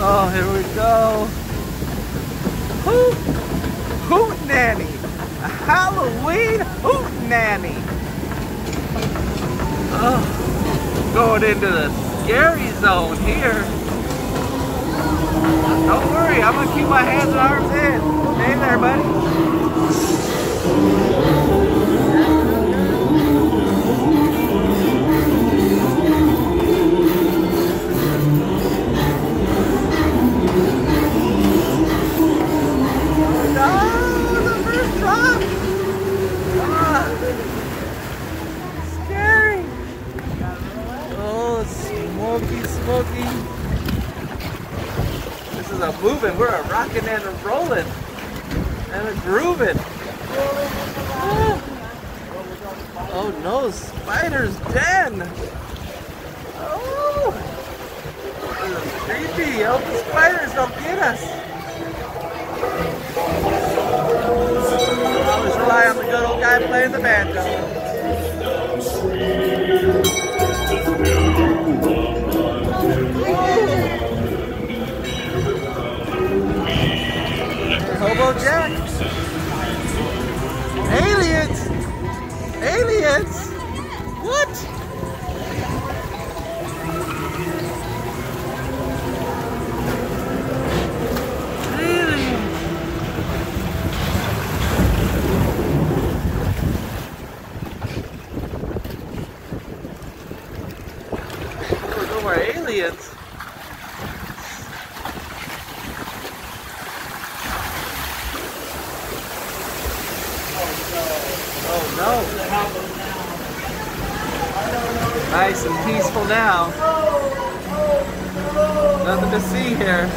Oh, here we go. Hootenanny. A Halloween Hootenanny. Oh, going into the scary zone here. Don't worry, I'm gonna keep my hands and arms in. Hey there, buddy. Smoky. This is a moving. We're a rocking and a rolling and a grooving. Oh no, spider's den. Oh, this is creepy. I hope the spiders don't get us. Always rely on the good old guy playing the banjo. Hobo Jack. Aliens! Aliens! What? Aliens! Oh, no more aliens. Oh no. Nice and peaceful now. Nothing to see here.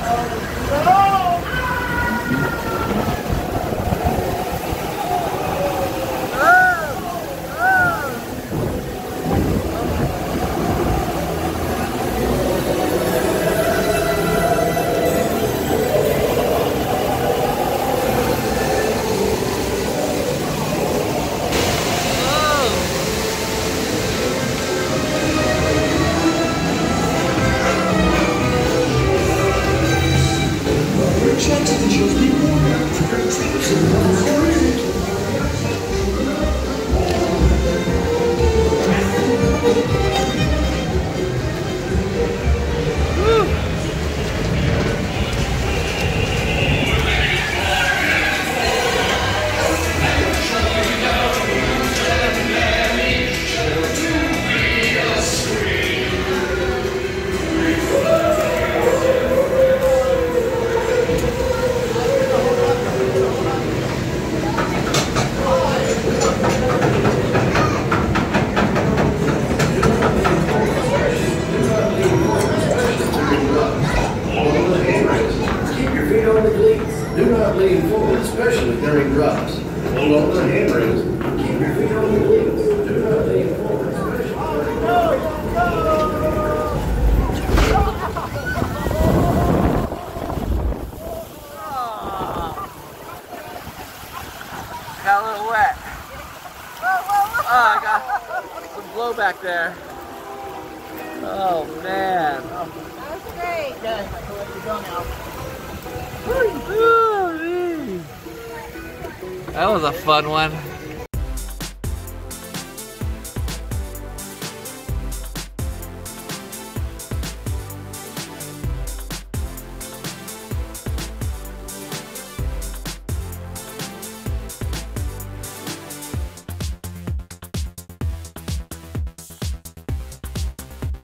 Especially during drops. Hold on to the handrails. Keep your feet on the wheels. Do not lean forward. Got a little wet. Oh, I got some blowback there. Oh man. That was great. Done. I can let you go now. That was a fun one.